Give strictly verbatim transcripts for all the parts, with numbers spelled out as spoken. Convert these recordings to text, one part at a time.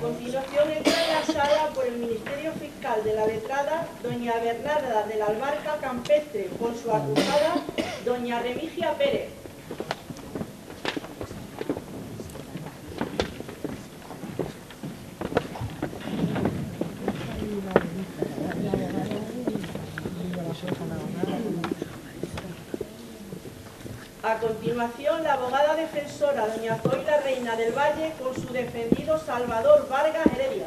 continuación entra en la sala por el Ministerio Fiscal de la letrada doña Bernarda de la Albarca Campestre con su acusada doña Remigia Pérez. A continuación, la abogada defensora doña Zoila Reina del Valle con su defendido Salvador Vargas Heredia.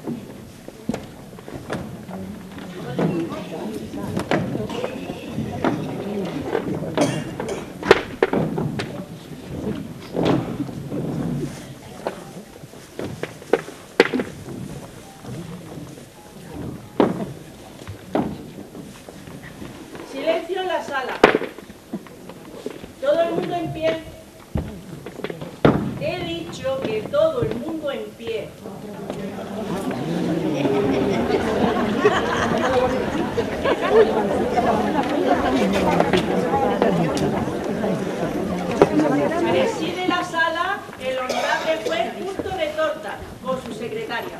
Silencio en la sala. Todo el mundo en pie. He dicho que todo el mundo en pie. Preside la sala el honorable juez Justo de Torta con su secretaria.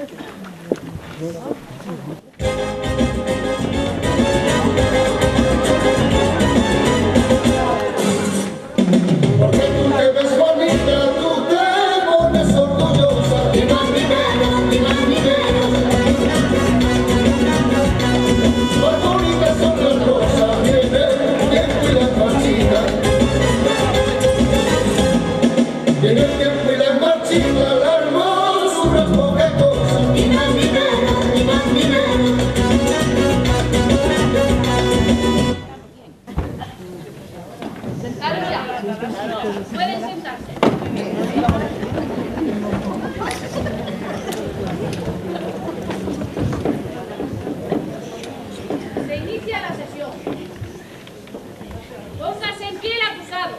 Pueden sentarse. Se inicia la sesión. Póngase en pie el acusado.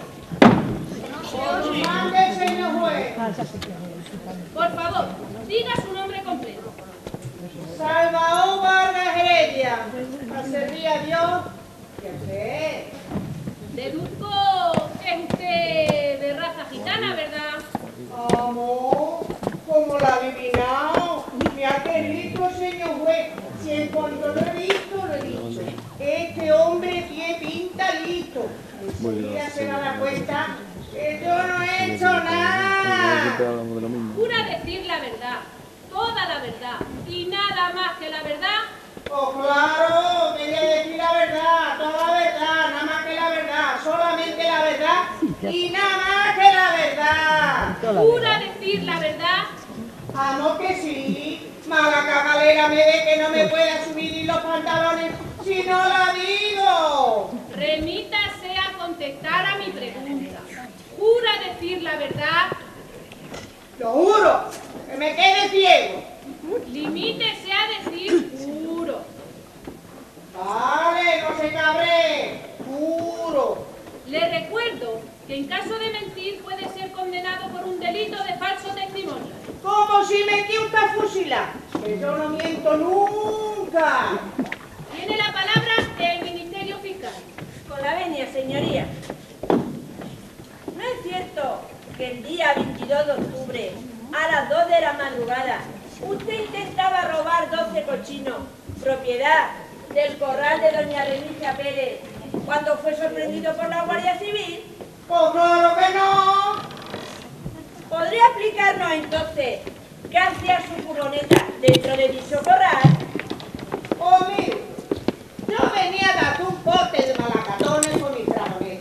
Por mande, señor juez. Por favor, diga su nombre completo. Salvador Vargas Heredia. A servir a Dios. ¿Qué sé? Deduzco que es usted de raza gitana, ¿verdad? Amor, como la ha adivinado. Me ha querido, señor juez. Si en cuanto lo he visto, lo he dicho. Este hombre tiene pinta listo. Enseguida se da cuenta que yo no he hecho nada. Jura decir la verdad, toda la verdad, y nada más que la verdad. Oh, claro, quería decir la verdad, toda la verdad, nada más que la verdad, solamente la verdad y nada más que la verdad. Jura decir la verdad. Amo que sí, mala cagalera me ve que no me puede subir los pantalones si no la digo. Remítase a contestar a mi pregunta. ¿Jura decir la verdad? Lo juro, que me quede ciego. Limítese a decir juro. Vale, no se cabre, juro. Le recuerdo que en caso de mentir puede ser condenado por un delito de falso testimonio. Como si me quiera fusilar, que yo no miento nunca. Tiene la palabra el Ministerio Fiscal. Con la venia, señoría. ¿No es cierto que el día veintidós de octubre, a las dos de la madrugada, usted intentaba robar doce cochinos, propiedad del corral de doña Remigia Pérez, cuando fue sorprendido por la Guardia Civil? Pues claro que no. ¿Podría explicarnos entonces qué hacía su furgoneta dentro de dicho corral? Oh, mire, yo venía a dar un bote de malacatones con mis dragones.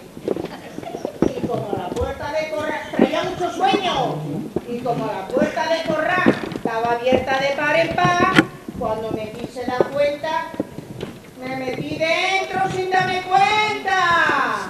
Y como la puerta de corral, traía mucho sueño. Y como la puerta de corral estaba abierta de par en par, cuando me quise dar cuenta, me metí dentro sin darme cuenta.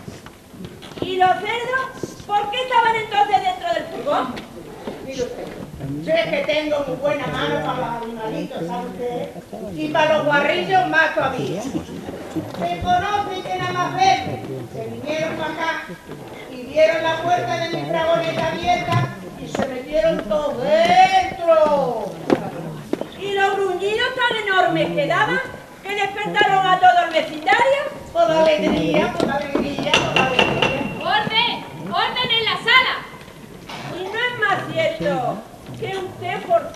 ¿Y los cerdos? ¿Por qué estaban entonces dentro del furgón? Mire usted, sé que tengo muy buena mano para los animalitos, ¿sabe usted? Y para los guarrillos más todavía. Se conoce que nada más ver, se vinieron para acá y vieron la puerta de mi dragoneta abierta y se metieron todos dentro. ¿Y los gruñidos tan enormes que daban que despertaron a todo el vecindario? Por la alegría, por la alegría, por la alegría. ¡Orden! ¡Orden en la sala! ¿Y no es más cierto que usted por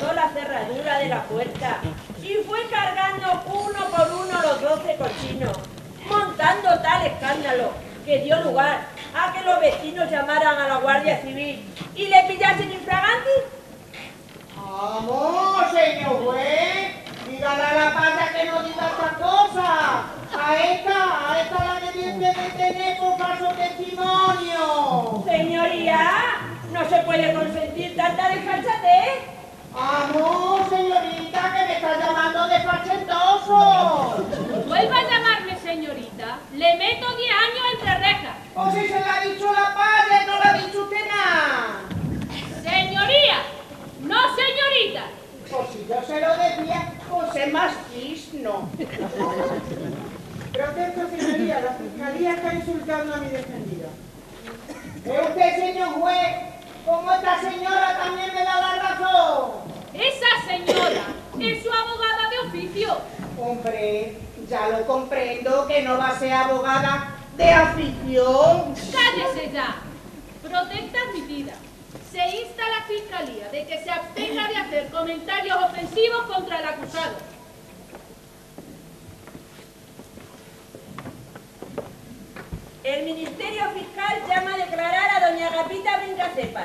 de la puerta y fue cargando uno por uno los doce cochinos, montando tal escándalo que dio lugar a que los vecinos llamaran a la Guardia Civil y le pillasen infraganti. Vamos, señor juez, dígale a la pata que no diga esta cosa. A esta, a esta la que tiene que tener por falso testimonio. Señoría, no se puede consentir tanta desfachatez. Vamos, señorita, que me está llamando desfachentoso. Vuelva a llamarme señorita, le meto diez años entre rejas. O si se la ha dicho la padre, no la ha dicho usted nada. Señoría, no señorita. Pues si yo se lo decía, pues es más cisno. Protesto, señoría, la fiscalía está insultando a mi defendido. ¿Ve usted, señor juez, como esta señora también me da la razón? Esa señora es su abogada de oficio. Hombre, ya lo comprendo que no va a ser abogada de afición. Cállese ya. Protesta admitida. Se insta a la Fiscalía de que se abstenga de hacer comentarios ofensivos contra el acusado. El Ministerio Fiscal llama a declarar a doña Agapita Brincacepas.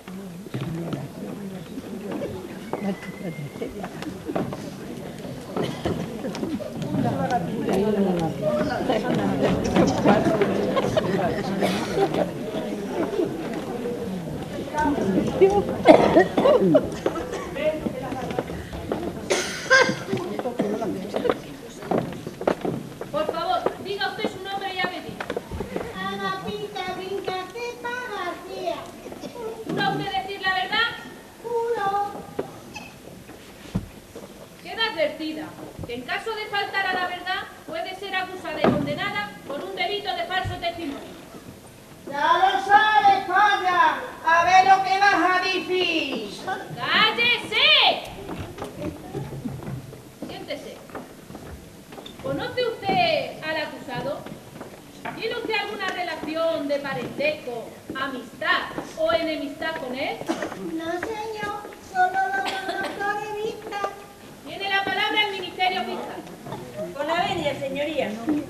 Por favor, diga usted su nombre y apellido. Agapita Brincacepas García. ¿Jura usted decir la verdad? Juro. Queda advertida que en caso de faltar a la verdad puede ser acusada y condenada por un delito de falso testimonio. Ya lo sabes, falla. A ver lo que vas a decir. ¡Cállese! Siéntese. ¿Conoce usted al acusado? ¿Tiene usted alguna relación de parentesco, amistad o enemistad con él? No, señor, solo lo conozco de vista. Tiene la palabra el Ministerio Fiscal. Con la venia, señoría.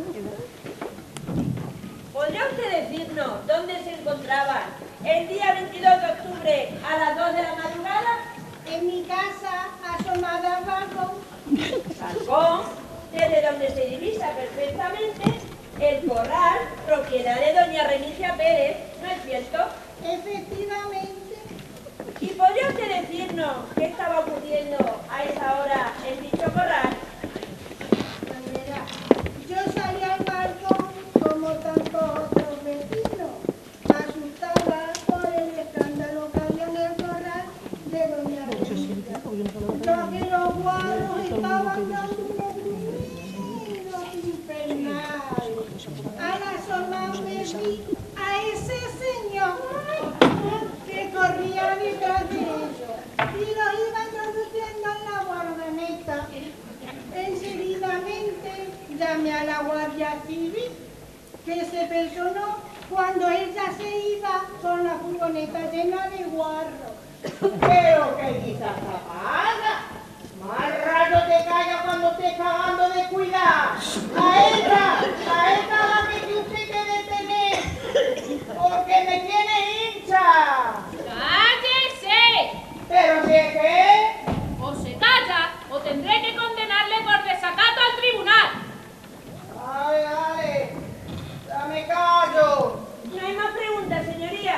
¿Podría usted decirnos dónde se encontraba el día veintidós de octubre a las dos de la madrugada? En mi casa, asomada al balcón. Balcón, desde donde se divisa perfectamente el corral, propiedad de doña Remicia Pérez, ¿no es cierto? Efectivamente. ¿Y podría usted decirnos qué estaba ocurriendo a esa hora en dicho corral? Pues verá, yo salí al balcón como tantos otros vecinos, asustada por el escándalo que había en el corral de doña Remicia. Ya que los guarros estaban dando unos ruidos infernales. Al asomarme vi a ese señor que corría detrás de ellos y lo iba introduciendo en la guardameta. Enseguidamente llamé a la Guardia Civil, que se personó cuando ella se iba con la furgoneta llena de guarros. Pero que quizás apaga. Más rayo te calla cuando estés cagando de cuidar. A esta, a esta la que usted debe tener, porque me tiene hincha. ¡Cállese! Pero si es que... O se calla o tendré que condenarle por desacato al tribunal. Dale, dale, dame callo. No hay más preguntas, señoría.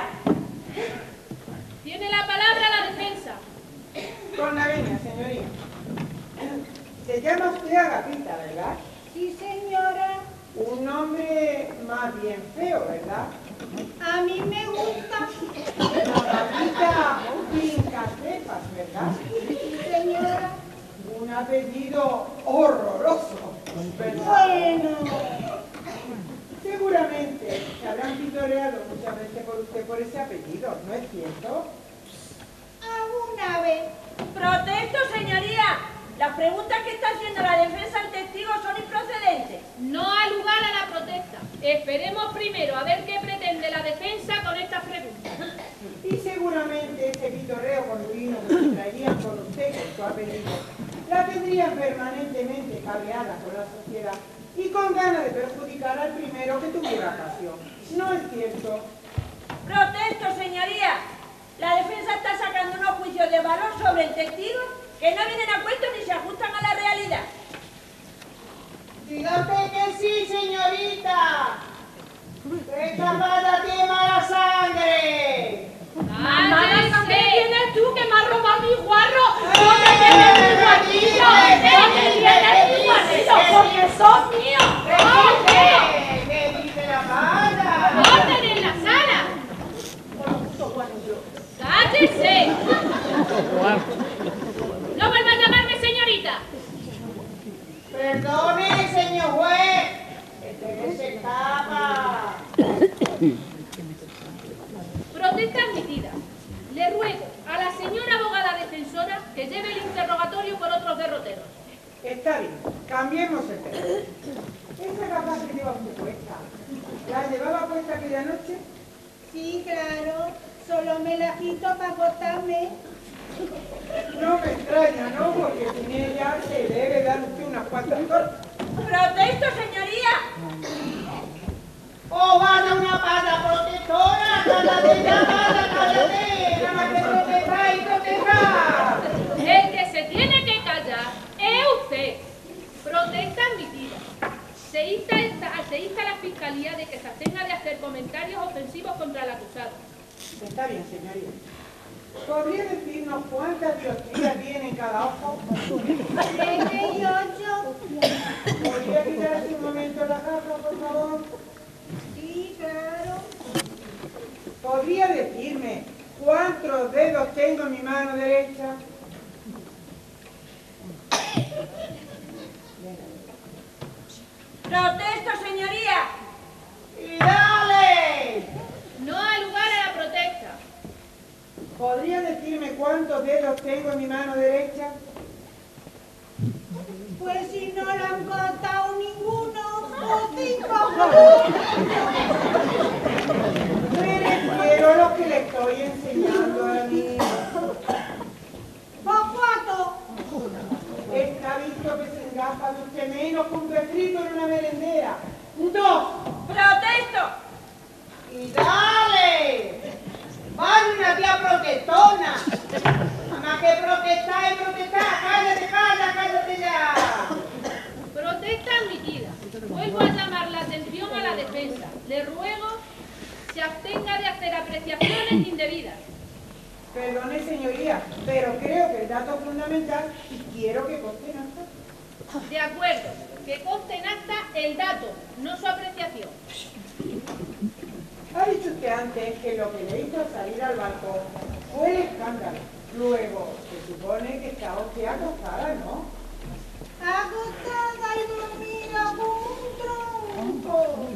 Tiene la palabra la defensa. Con la venia, señoría. Se llama usted Agapita, ¿verdad? Sí, señora, Un nombre más bien feo, ¿verdad? a mí me gusta. Agapita Brincacepas, ¿verdad? Sí, señora. Un apellido horroroso, ¿verdad? Bueno, Seguramente se habrán pitoreado muchas veces por usted por ese apellido, ¿no es cierto? alguna vez. Protesto, señoría. Las preguntas que está haciendo la defensa al testigo son improcedentes. No ha lugar a la protesta. Esperemos primero a ver qué pretende la defensa con estas preguntas. Y seguramente ese pitorreo continuo que se traerían por usted con su apellido la tendrían permanentemente cabreada con la sociedad y con ganas de perjudicar al primero que tuviera ocasión. ¿No es cierto? Protesto, señoría. La defensa está sacando unos juicios de valor sobre el testigo que no vienen a cuento ni se ajustan a la realidad. Dígate que sí, señorita. ¡Esta pata tiene mala sangre! ¡Mala sangre tienes tú que me has robado mi guarro! ¿Dónde tienes mi guarrillo? ¿Dónde tienes mi guarrillo? Porque son míos. ¿Qué? ¿Qué dice la pata? ¡Orden en la sala! ¡Cállese! ¡No vuelva a llamarme señorita! Perdone, señor juez. Este que se escapa. Protesta admitida. Le ruego a la señora abogada defensora que lleve el interrogatorio por otros derroteros. Está bien, cambiemos el tema. Esa capa que lleva usted puesta, ¿la llevaba puesta aquella noche? Sí, claro. Solo me la quito para acostarme. No me extraña, ¿no? Porque sin ella se debe dar usted unas cuantas horas. Protesto, señoría. ¡Oh, vaya una pata protectora! ¡Cállate ya, pata, cállate! ¡Nada más que protestar y protestar! El que se tiene que callar es usted. Protesta admitida. Se insta, se insta a la Fiscalía de que se abstenga de hacer comentarios ofensivos contra el acusado. Está bien, señoría. ¿Podría decirnos cuántas dioptrías tiene en cada ojo? Siete y ocho. ¿Podría quitarse un momento la gafa, por favor? Sí, claro. ¿Podría decirme cuántos dedos tengo en mi mano derecha? Protesto, señoría. ¡Y dale! No hay lugar a la protesta. ¿Podría decirme cuántos dedos tengo en mi mano derecha? Pues si no le han cortado ninguno, o cinco. Prefiero lo que le estoy enseñando a mí. ¿O cuatro? Está visto que se engafa de usted menos que un refrito en una merendera. ¡Dos! Protesto. ¡Y dale! ¡Vaya una tía protestona! Más que protestar y protestar. ¡Cállate, cállate, cállate ya! Protesta admitida. Vuelvo a llamar la atención a la defensa. Le ruego se abstenga de hacer apreciaciones indebidas. Perdone, señoría, pero creo que el dato fundamental y quiero que conste en acta. De acuerdo, que conste en acta el dato, no su apreciación. Ha dicho usted antes que lo que le hizo salir al balcón fue el escándalo. Luego, se supone que estaba usted acostada, ¿no? Acostada y dormida como un tronco.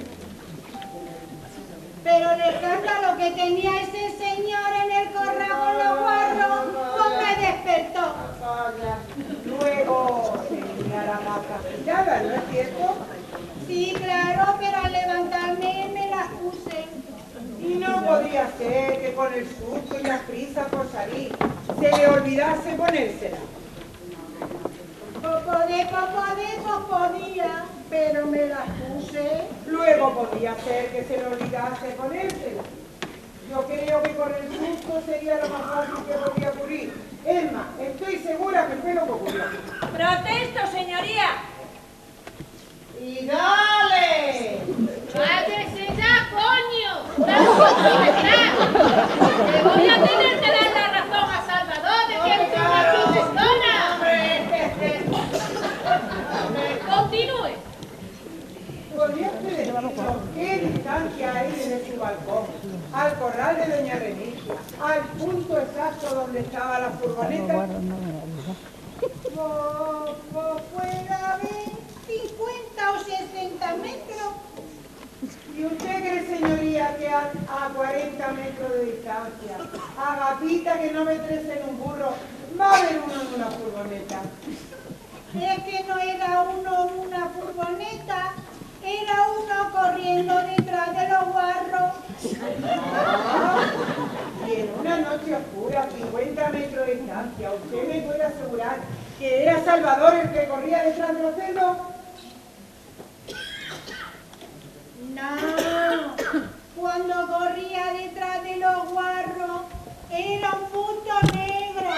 Pero el escándalo que tenía ese señor en el corral con los guarros, pues me despertó. Luego, tenía la gafa quitada, ¿no es cierto? Sí, claro, pero al levantarme me las puse. Y no podía ser que con el susto y las prisas por salir se le olvidase ponérsela. Poco de poco de poco podía, pero me las puse. Luego podía ser que se le olvidase ponérsela. Yo creo que con el susto sería lo más fácil que podía ocurrir. Es más, estoy segura que fue lo que ocurrió. Protesto, señoría. ¡Y dale! ¡Cállese ya, coño! ¡Tranquilo está! ¡Le voy a tener que dar la razón a Salvador de que es una protestona! ¡Continúe! ¿Podría usted decirnos qué distancia hay desde su balcón al corral de doña Remigio, al punto exacto donde estaba la furgoneta? Pues, pues fuera de cincuenta o sesenta metros. ¿Y usted cree, señoría, que a, a cuarenta metros de distancia, Agapita, que no me trece en un burro, va a haber uno en una furgoneta? Es que no era uno en una furgoneta, era uno corriendo detrás de los guarros. Ah, y en una noche oscura, a cincuenta metros de distancia, ¿usted me puede asegurar que era Salvador el que corría detrás de los cerdos? No, cuando corría detrás de los guarros era un punto negro.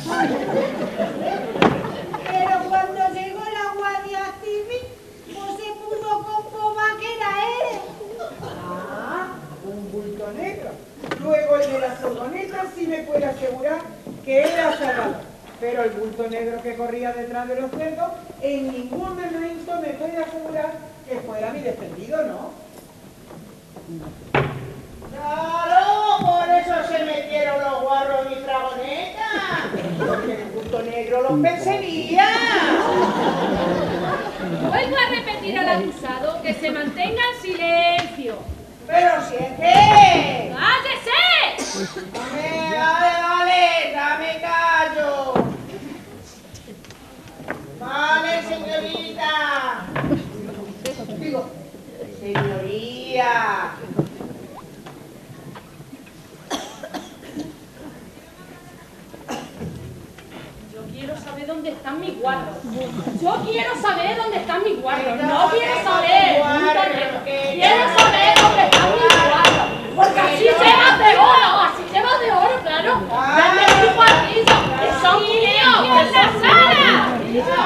Pero cuando llegó la Guardia Civil, pues se puso con boba que era él. Ah, un bulto negro. Luego el de las furgonetas sí me puede asegurar que era Salvador. Pero el bulto negro que corría detrás de los cerdos, en ningún momento me puede asegurar que fuera mi defendido, ¿no? Claro, por eso se metieron los guarros en mi fragoneta. Porque el bulto negro los perseguía. Vuelvo a repetir al acusado que se mantenga en silencio. Pero si es que... ¡Cállese! Dame, dale, dale, dame callo. Vale, señorita. Digo, señoría. Yo quiero saber dónde están mis guarros. Yo quiero saber dónde están mis guarros. No quiero saber. Quiero saber dónde están mis guarros. Porque así llevas de oro. Así llevas de oro, claro. Dame mi guarrillo. Que son míos. ¡Que es la sala!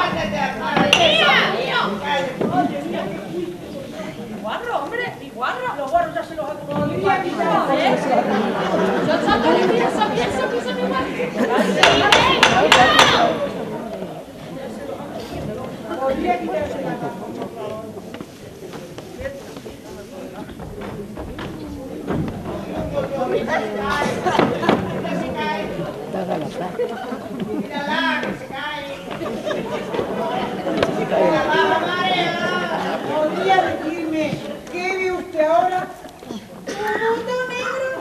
Guarro, hombre, y guarro. Los guarros ya se los ha tomado mi Podría quitarse. Yo también pienso, pienso, pienso mi guarro. Podría quitarse la capa, por favor. Mírala, que se cae. La baja marea. ¿Podría decirme qué ve usted ahora? ¿Un bulto negro?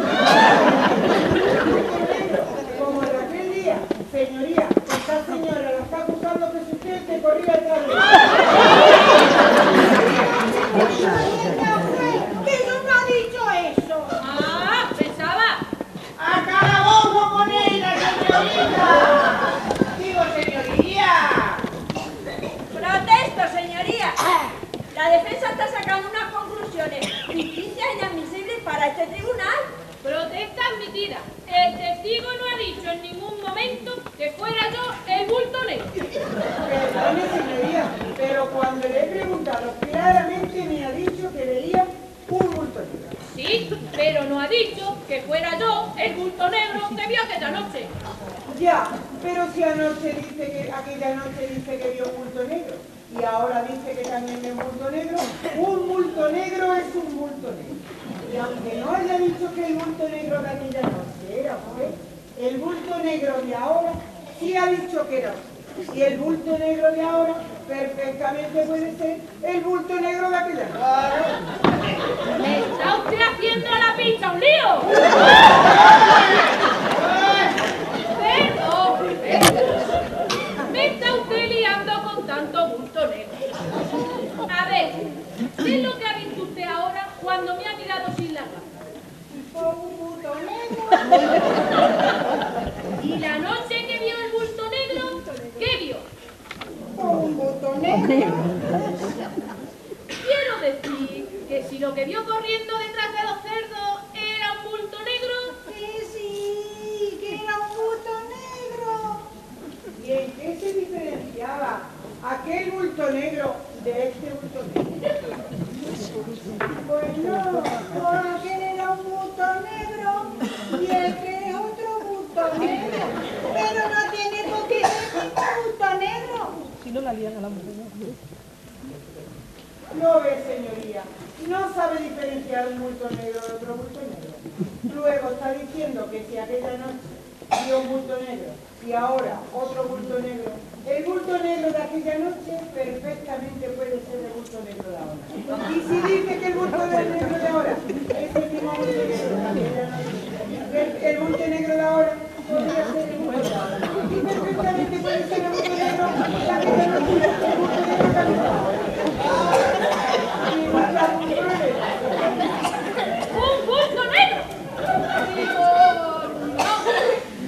Como en aquel día, señoría, esta señora la está acusando que es usted el que corría detrás de ella. ¡Que no me ha dicho eso! Ah, pensaba. ¡A calabozo con ella, señorita! Digo, señoría. Protesto, señoría. La defensa está sacando unas conclusiones ficticias e inadmisibles para este tribunal. Protesta admitida. El testigo no ha dicho en ningún momento que fuera yo el bulto negro. Perdone, señoría, pero cuando le he preguntado claramente me ha dicho que veía un bulto negro. Sí, pero no ha dicho que fuera yo el bulto negro que vio aquella noche. Ya, pero si anoche dice que, aquella noche dice que vio un bulto negro y ahora dice que también ve un bulto negro, un bulto negro es un bulto negro. Y aunque no haya dicho que el bulto negro de aquella noche era usted, el bulto negro de ahora sí ha dicho que era usted. Y el bulto negro de ahora perfectamente puede ser el bulto negro de aquella noche. ¿Me está usted haciendo a la pincha un lío? Perdón, perdón. Me está usted liando con tanto bulto negro. A ver, ¿qué es lo que ha visto usted ahora cuando me ha mirado sin la gafas? Un bulto negro. ¿Y la noche que vio el bulto negro, qué vio? Un bulto negro. Quiero decir que si lo que vio corriendo detrás de los cerdos era un bulto negro, Que sí, que era un bulto negro. ¿Y en qué se diferenciaba aquel bulto negro de este bulto negro? Pues no, por aquel era un bulto negro y el que es otro bulto negro. Pero no tiene por qué ser ningún bulto negro. No ve, señoría, no sabe diferenciar un bulto negro de otro bulto negro. Luego está diciendo que si aquella noche vio un bulto negro y ahora otro bulto negro, el bulto negro de aquella noche perfectamente puede ser el bulto negro de ahora. Y si dice que el bulto negro de ahora es el mismo bulto negro de aquella noche, el, el bulto negro de ahora podría ser el bulto de ahora. Y perfectamente puede ser el bulto negro de aquella noche, el bulto negro de aquella noche. ¡un bulto negro! Digo, no,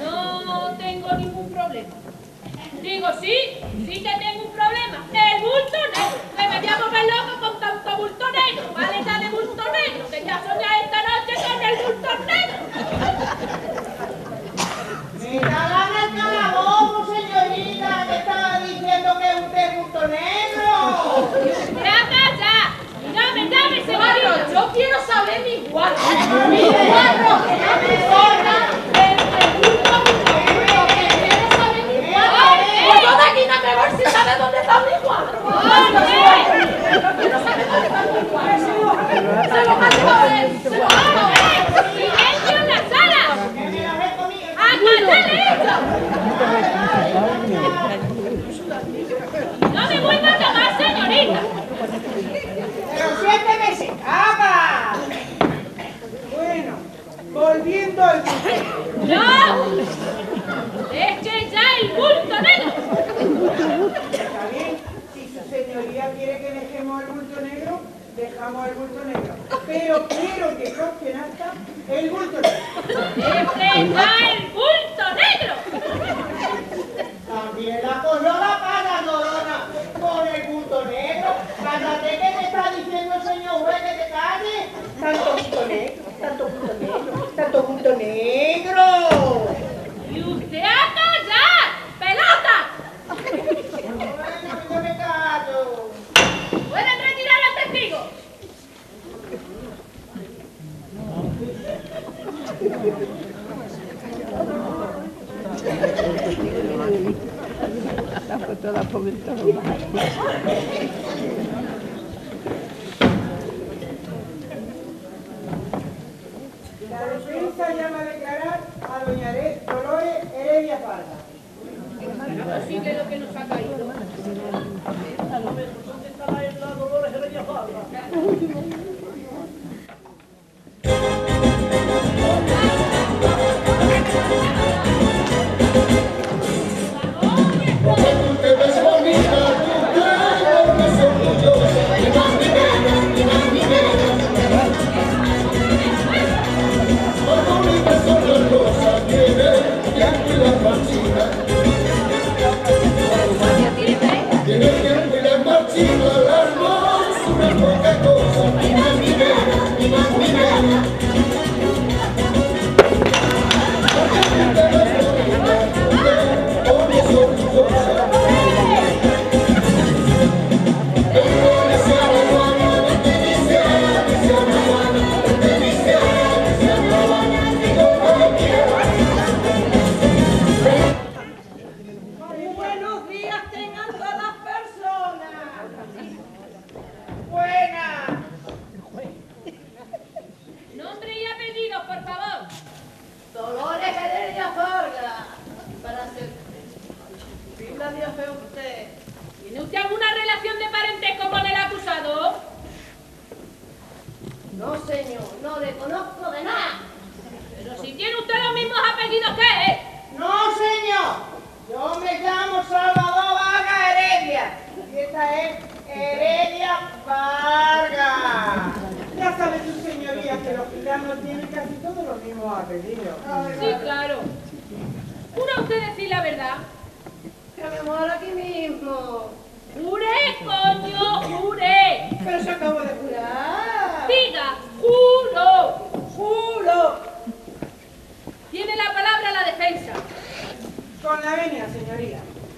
quiero saber mis guarros. Mis guarros, que no me importa el pregunto a mi pregunto, que quiero saber mis guarros. Pues yo de aquí no me voy sin saber dónde están mis guarros. Quiero saber dónde están mis guarros. Se los ha llevado él, se los ha llevado él. ¡Silencio en la sala! ¡Aguántale esto! ¡No me vuelva a llamar señorita! ¡Pero siénteme, se escapa! Bueno, volviendo al bulto. ¡No! ¡Eche ya el bulto negro! Está bien, si su señoría quiere que dejemos el bulto negro, dejamos el bulto negro. Pero quiero que conste en acta el bulto negro. ¡Eche ya el bulto negro! También la corona para Dorona con el bulto negro. Cállate, que te está diciendo el señor juez que te calles. Tanto bulto negro, tanto bulto negro, tanto bulto negro. ¡Y usted a callar! ¡Pelota! Bueno, yo me callo. ¡Pueden retirar al testigo! La defensa llama a declarar a doña Dolores Heredia Parga. Así que lo que nos ha caído. ¿Dónde está la Dolores Heredia Parga? Tiene tiempo y la marchita, la hermosura, poca cosa, mi maminera, mi maminera. Buenos días tengan todas las personas. Buena. Nombre y apellido, por favor. Dolores Heredia Parga. Para ser. Viva Dios de usted. ¿Tiene usted alguna relación de parentesco con el acusado? No, señor, no le conozco de nada. Pero si tiene usted los mismos apellidos que él. No, señor. Yo me llamo Salvador Vargas Heredia. Y esta es Heredia Vargas. Ya sabe su señoría que los gitanos tienen casi todos los mismos apellidos. Sí, claro. ¿Jura usted decir la verdad? Que me muero aquí mismo. ¡Jure, coño! ¡Jure! Pero se acabo de curar. Diga, juro. Juro. Tiene la palabra la defensa. Con la venia, señoría.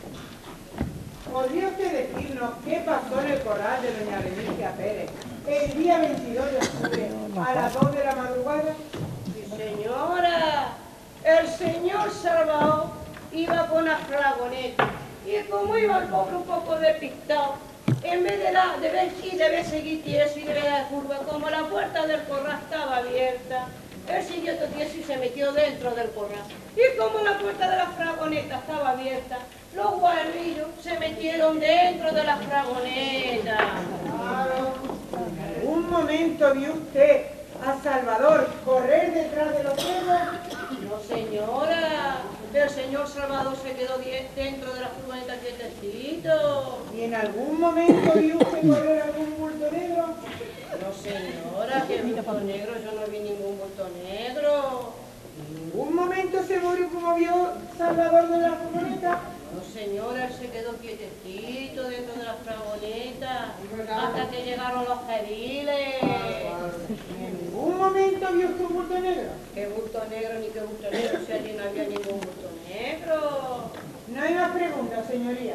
¿Podría usted decirnos qué pasó en el corral de doña Remigio Pérez el día veintidós de octubre a las dos de la madrugada? Sí, señora. El señor Salvador iba con una fragoneta. Y como iba el pobre un poco despistado, en vez de, la, de ver y de ver seguir tieso y de ver la curva, como la puerta del corral estaba abierta, él siguió tieso y se metió dentro del corral. Y como la puerta de la fragoneta estaba abierta, los guarrillos se metieron dentro de la fragoneta. Claro. ¿En algún momento vio usted a Salvador correr detrás de los perros? No, señora. El señor Salvador se quedó dentro de la furgoneta quietecito. ¿Y en algún momento vio usted correr algún bulto negro? No, señora, que bulto negro, yo no vi ningún bulto negro. ¿En ningún momento se murió como vio Salvador de la furgoneta? No, señora, él se quedó quietecito dentro de la fragoneta hasta que llegaron los jeriles. ¿En ningún momento vio usted un bulto negro? ¿Qué bulto negro ni qué bulto negro? Si allí no había ningún bulto negro. No hay más preguntas, señoría.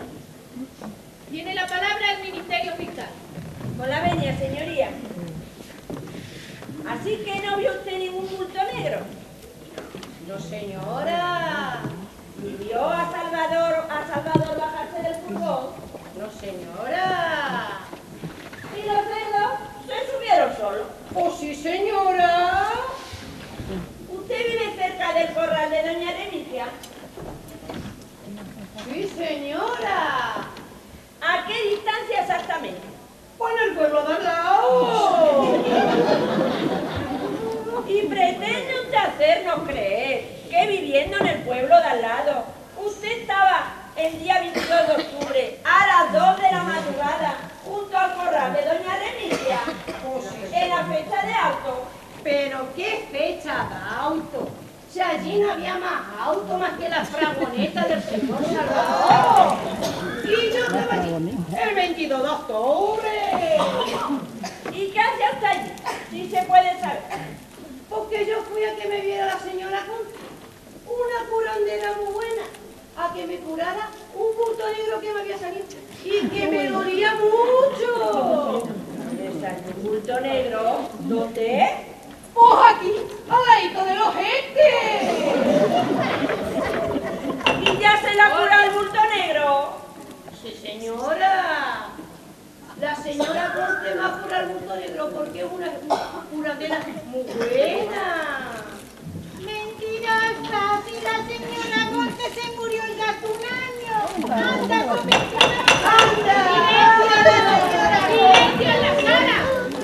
Tiene la palabra el Ministerio Fiscal. Con la venia, señoría. Así que no vio usted ningún bulto negro. No, señora. ¿Y vio a Salvador, a Salvador bajarse del furgón? No, señora. ¿Y los cerdos se subieron solos? Oh, sí, señora. ¿Usted vive cerca del corral de doña Remisia? Sí, señora. ¿A qué distancia exactamente? Pues en el pueblo de al lado. Y pretende usted hacernos creer que viviendo en el pueblo de al lado, usted estaba el día veintidós de octubre a las dos de la madrugada junto al corral de doña Remisia, en la fecha de auto. Pero qué fecha de auto. Si allí no había más auto más que las fragonetas del señor Salvador. Y yo estaba allí el veintidós de octubre. ¿Y qué hace usted allí? Si se puede saber. Porque yo fui a que me viera la señora Conte, una curandera muy buena, a que me curara un bulto negro que me había salido y que me dolía mucho. ¿Le salió un bulto negro? ¿Dónde? Pues aquí, al ladito de los gente. ¿Y ya se la cura el bulto negro? Sí, señora. La señora Conte me va a curar el bulto negro porque es una curandera muy buena. Mentirosa, si la señora Conte se murió ya hace un año. Anda, comitiva. ¡Anda! ¡Silencio en la sala!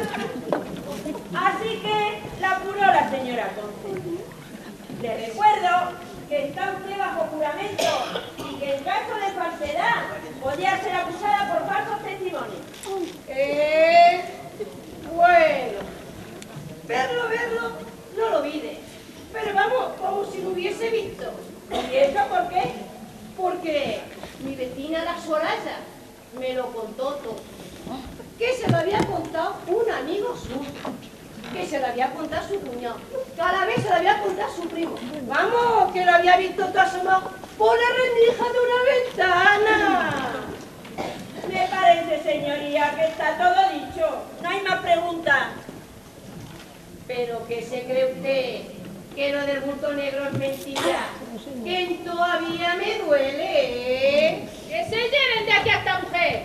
Así que la curó la señora Conte. Le recuerdo que está usted bajo juramento y que en caso de falsedad podría ser acusada por falsos testimonios. Eh, bueno, verlo, verlo, no lo vi de, pero vamos, como si lo hubiese visto. ¿Y eso por qué? Porque mi vecina la Soraya me lo contó todo, que se lo había contado un amigo suyo, que se lo había contado su cuñado, que a la vez se lo había contado su primo. Vamos, que lo había visto todo asomado por la rendija de una ventana. Me parece, señoría, que está todo dicho. No hay más preguntas. ¿Pero qué se cree usted? Que lo del bulto negro es mentira. Que todavía me duele, ¿eh? ¡Que se lleven de aquí a esta mujer!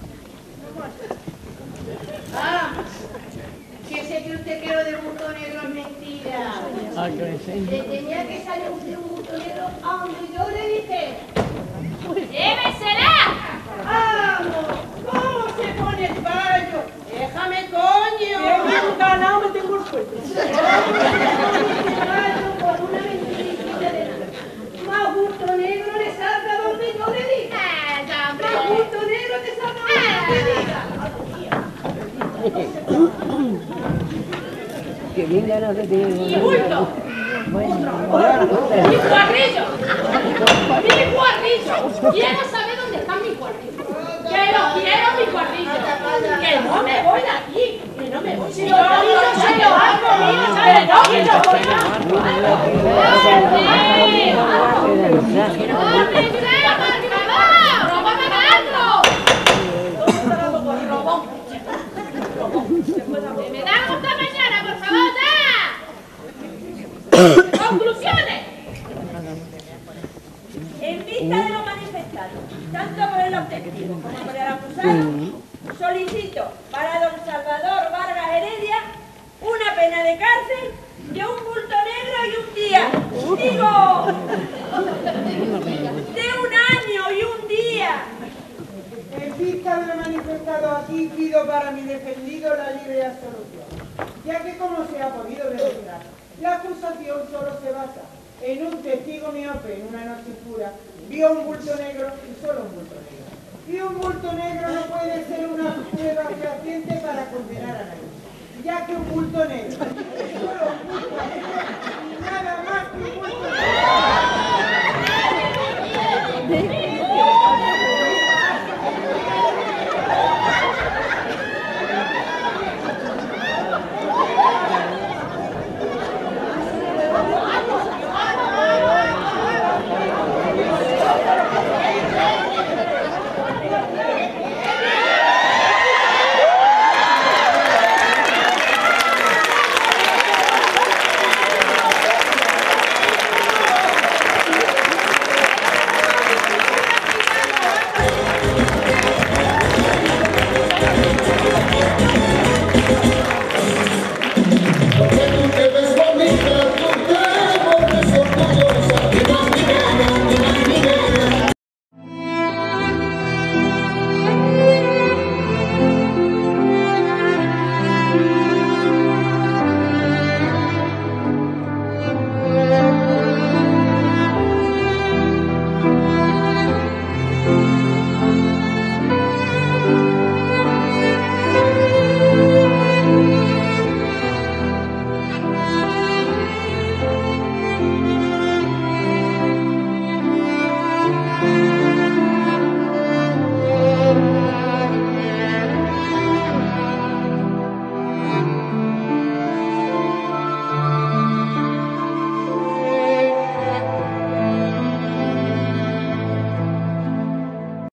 Ah, ¿qué se cree usted que lo del bulto negro es mentira? Le tenía que salir usted un bulto negro aunque yo le dije. ¡Llévesela! ¡Vamos! ¿Cómo se pone el fallo? ¡Déjame, coño! Me han ganado, me tengo el sueldo. Por una mentirita de nada. Más bulto negro le salga donde yo le diga. ¡Ah, hombre! Más bulto negro te salga donde yo le diga. Que bien ganas de tener. ¡Mi bulto! Bueno, ¡Mi cuarrillo! ¡Mi cuarrillo! Quiero saber dónde están mis cuarrillos. ¡Que los quiero, mi cuarrillo! ¡Que no me voy de aquí! ¡Que no me voy! ¡Si los cuarrillos se los han comido! ¡Que no, que los voy a... ¡Hombre, ¡robón! ¡Róbame algo! ¡Robón! ¡Que me dan otra mañana, por favor, ya! ¡Conclusiones! En vista de lo manifestado, tanto por el objetivo como por el acusado, solicito para don Salvador Vargas Heredia una pena de cárcel de un bulto negro y un día. Digo, de un año y un día. En vista de lo manifestado aquí, pido para mi defendido la libre absolución, ya que como se ha podido demostrar, la acusación solo se basa en un testigo miope en una noche oscura, vio un bulto negro y solo un bulto negro. Y un bulto negro no puede ser una prueba fehaciente para condenar a nadie, ya que un bulto negro es solo un bulto negro y nada más.